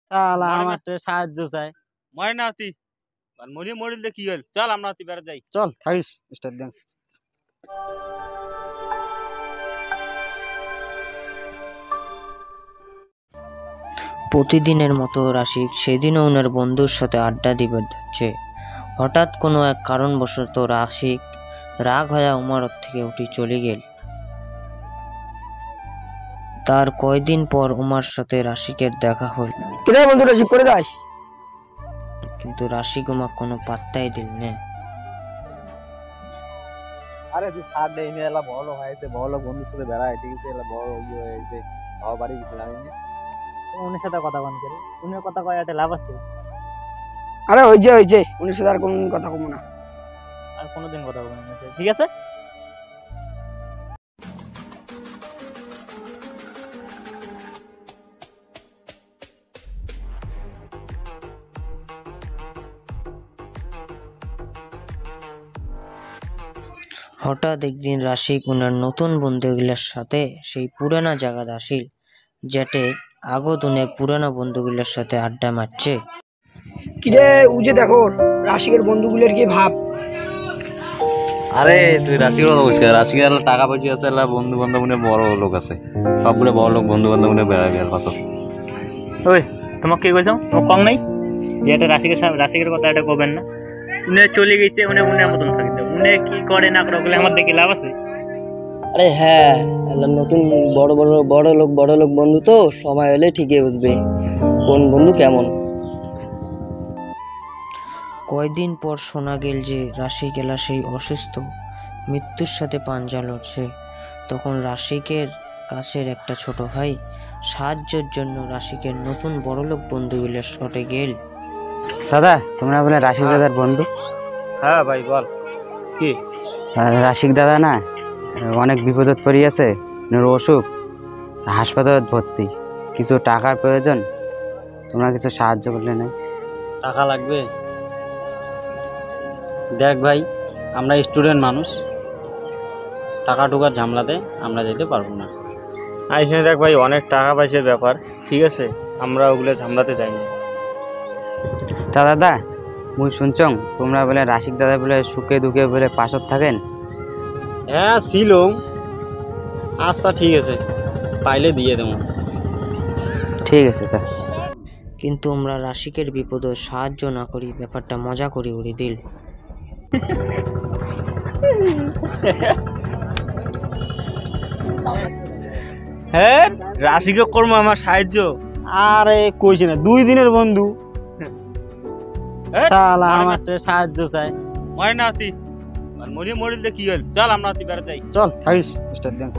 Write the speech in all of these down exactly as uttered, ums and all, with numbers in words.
শালা আমার সাহায্য চাই। মরে না তুই মরি মরিলে কি হল? চল আমরা তুই বেড়ে যাই। চল থাকিস স্টার্ট দেন। প্রতিদিনের মতো রাশিক সেদিনও ওনার বন্ধুর সাথে আড্ডা দিবে যাচ্ছে। হঠাৎ কোনো এক কারণবশত রাশিক রাগ হয়ে উমারত থেকে উঠে চলে গেল। তার কয়দিন পর উমার সাথে রাশিকের দেখা হল। কিরে বন্ধু রাশিক করে দাস? কিন্তু রাশিক উমা কোনো পাত্তাই দিল না। আরে তুই সাত ডে ইনি এলা বড় হয়েছে, বড় বন্ধুর সাথে বেড়ায়, ঠিক আছে, এলা বড় ইয়ে হয়েছে, বাবা বাড়ি গেছে জানি না। উনির সাথে কথা বন্ধ করে উনির কথা কয়াতে লাভ আছে? আরে ওই যে ওই যে উনির সাথে আর কোন কথা কমু না, আর কোনোদিন কথা বলবো না, ঠিক আছে? হঠাৎ একদিন রাশিক ওনার নতুন বন্ধুগুলোর সাথে সেই পুরানা জায়গা আসিল, যেটে আগদিনে পুরানা বন্ধুগুলোর সাথে আড্ডা মারছে। কিরে উজে দেখো রাশিকের বন্ধুগুলোর কি ভাব। আরে তুই রাশিকের কথা বলছিস? রাশিকের টাকা পয়সা আছে, বন্ধু বান্ধব বড় লোক আছে, সবগুলো বড় লোক বন্ধু বান্ধব বেড়া গেল পাশে। ওই তোমাকে কি বলছো? ও কম নাই যে এটা রাশিকের রাশিকের কথা এটা কবেন না। উনি চলে গেছে, উনি উনের মতন থাকতে, উনি কি করে না করে ওগুলো আমার দেখি লাভ আছে? আরে হ্যাঁ, নতুন বড় বড় বড় লোক বড় লোক বন্ধু তো সময় হলে ঠিকই বুঝবে কোন বন্ধু কেমন। কয়দিন পর শোনা গেল যে রাশিক এলা সেই অসুস্থ, মৃত্যুর সাথে পাঞ্জা লড়ছে। তখন রাশিকের কাছের একটা ছোট ভাই সাহায্যের জন্য রাশিকের নতুন বড়লোক বন্ধুগুলোর সাথে গেল। দাদা তোমরা বলে রাশিক দাদার বন্ধু? হ্যাঁ ভাই বল কি? রাশিক দাদা না অনেক বিপদত পড়িয়াছে, অসুখ, হাসপাতালে ভর্তি, কিছু টাকার প্রয়োজন, তোমরা কিছু সাহায্য করলে না? টাকা লাগবে? দেখ ভাই, আমরা স্টুডেন্ট মানুষ, টাকা টুকার ঝামলাতে আমরা যেতে পারবো না। এখানে দেখ ভাই, অনেক টাকা পয়সার ব্যাপার, ঠিক আছে, আমরা ওগুলো ঝামলাতে চাই না। তা দাদা মুই শুনছং তোমরা বলে রাশিক দাদা বলে সুখে দুঃখে বলে পাশত থাকেন? হ্যাঁ ছিল। আচ্ছা ঠিক আছে, পাইলে দিয়ে দেবো। ঠিক আছে। তা কিন্তু আমরা রাশিকের বিপদে সাহায্য না করি ব্যাপারটা মজা করে উড়ে দিল। হ্যাঁ রাশিকে করবো আমার সাহায্য? আরে কইছি না, দুই দিনের বন্ধু, শালা আমার সাহায্য চাই। মরে না তুই মরি মরিলে কি হল? চল আমরা তুই বেড়ে যাই। চল থাকিস স্টার্ট দেন।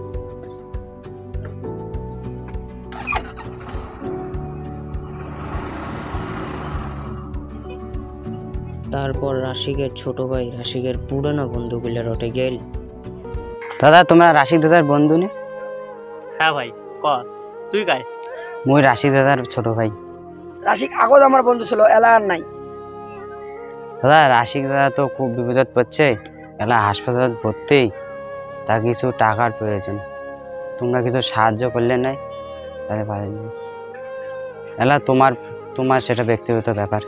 তারপর রাশিকের ছোট ভাই রাশিকের পুরানো বন্ধুগুলোর ওঠে গেল। দাদা তোমরা রাশিক দাদার বন্ধু নে? হ্যাঁ ভাই ক, তুই কাই? মুই রাশিক দাদার ছোট ভাই। রাশিক আগত আমার বন্ধু ছিল, এলা আর নাই। দাদা রাশিক দাদা তো খুব বিপদ পড়ছে, এলা হাসপাতালে ভর্তি, তা কিছু টাকার প্রয়োজন, তোমরা কিছু সাহায্য করলে নাই? তাহলে পারেনি এলা, তোমার তোমার সেটা ব্যক্তিগত ব্যাপার।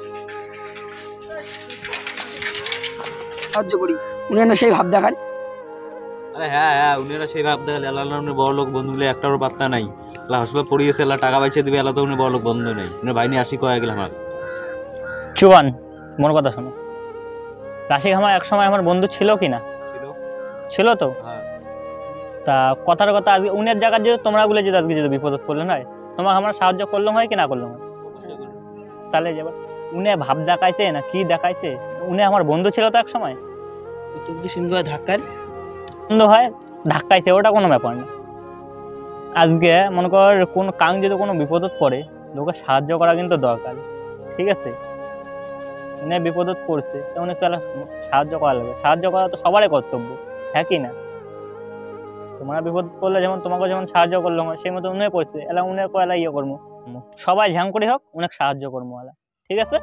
সাহায্য করি, উনি না সেই ভাব দেখান। আরে হ্যাঁ হ্যাঁ উনিরা সেই ভাব দেখালে, এলা উনি বড় লোক বন্ধু বলে একটারও পাত্তা নাই, এলা হাসপাতাল পড়ে গেছে, এলা টাকা পয়সা দিবে, এলা তো উনি বড় লোক বন্ধু নেই, উনি বাইনি আসি কয়ে গেল আমার। চুয়ান মোর কথা শোনো, রাশিক আমার এক সময় আমার বন্ধু ছিল কি না? ছিল তো। তা কথার কথা আজকে উনের জায়গায় যদি তোমরা বলে যে আজকে যদি বিপদ পড়লে নয়, তোমাকে আমরা সাহায্য করলে হয় কি না করলে হয়? তাহলে যাবার উনি ভাব দেখাইছে না কি দেখাইছে, উনি আমার বন্ধু ছিল তো এক সময়, ধাক্কার বন্ধু হয় ধাক্কাইছে, ওটা কোনো ব্যাপার না। আজকে মনে কর কোন কাং যদি কোনো বিপদত পড়ে, লোকে সাহায্য করা কিন্তু দরকার, ঠিক আছে? উনি বিপদত পড়ছে, উনি তো সাহায্য করা লাগবে, সাহায্য করা তো সবারই কর্তব্য, হ্যাঁ কি না? তোমরা বিপদ পড়লে যেমন তোমাকে যেমন সাহায্য করলো সেই মতো উনি পড়ছে, এলা উনি এলা ইয়ে করবো, সবাই ঝ্যাং করে হোক অনেক সাহায্য করবো এলা, ঠিক আছে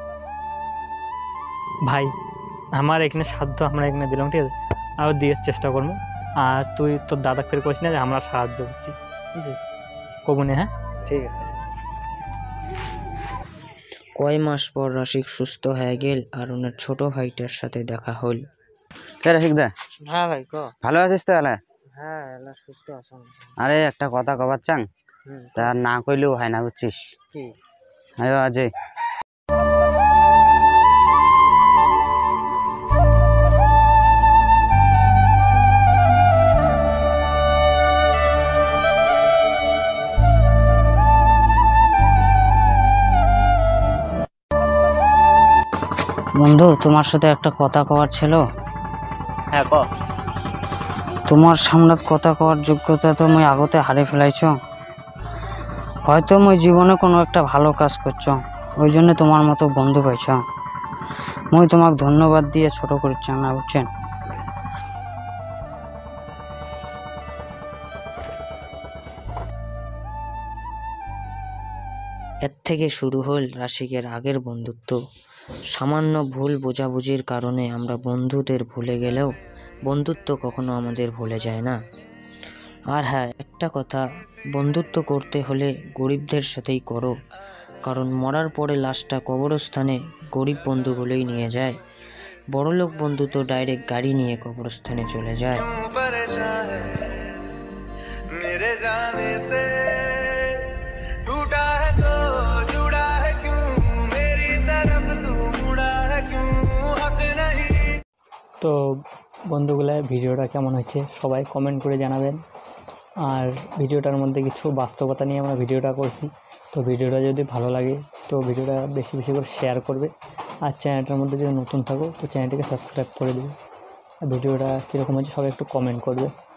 ভাই? আমার এখানে সাধ্য আমরা এখানে দিলাম, ঠিক আছে, আরও দিয়ে চেষ্টা করবো। আর তুই তোর দাদা ফের করিস না যে আমরা সাহায্য করছি, বুঝছিস? কবুনে, হ্যাঁ ঠিক আছে। কয় মাস পর রাশিক সুস্থ হয়ে গেল আর ওনার ছোট ভাইটার সাথে দেখা হল। কে রসিক দা, হ্যাঁ ভাই ক। ভালো আছিস তো? এলা হ্যাঁ এলা সুস্থ আছেন। আরে একটা কথা কবার চাং, তা না কইলেও হয় না বুঝছিস। কি? আরে আজে বন্ধু, তোমার সাথে একটা কথা কওয়ার ছিল। হ্যাঁ ক। তোমার সামনে কথা কওয়ার যোগ্যতা তো মুই আগতে হারে ফেলাইছ। হয়তো মুই জীবনে কোনো একটা ভালো কাজ করছ, ওই জন্য তোমার মতো বন্ধু পাইছ। মুই তোমাকে ধন্যবাদ দিয়ে ছোট করছি না, বুঝছেন? এর থেকে শুরু হল রাশিকের আগের বন্ধুত্ব। সামান্য ভুল বোঝাবুঝির কারণে আমরা বন্ধুদের ভুলে গেলেও বন্ধুত্ব কখনো আমাদের ভুলে যায় না। আর হ্যাঁ, একটা কথা, বন্ধুত্ব করতে হলে গরিবদের সাথেই করো, কারণ মরার পরে লাশটা কবরস্থানে গরিব বন্ধুগুলোই নিয়ে যায়। বড়লোক বন্ধু তো ডাইরেক্ট গাড়ি নিয়ে কবরস্থানে চলে যায়। তো বন্ধুগুলো, ভিডিওটা কেমন হচ্ছে সবাই কমেন্ট করে জানাবেন। আর ভিডিওটার মধ্যে কিছু বাস্তবতা নিয়ে আমরা ভিডিওটা করছি। তো ভিডিওটা যদি ভালো লাগে তো ভিডিওটা বেশি বেশি করে শেয়ার করবে। আর চ্যানেলটার মধ্যে যদি নতুন থাকো তো চ্যানেলটিকে সাবস্ক্রাইব করে দেবে। আর ভিডিওটা কীরকম হচ্ছে সবাই একটু কমেন্ট করবে।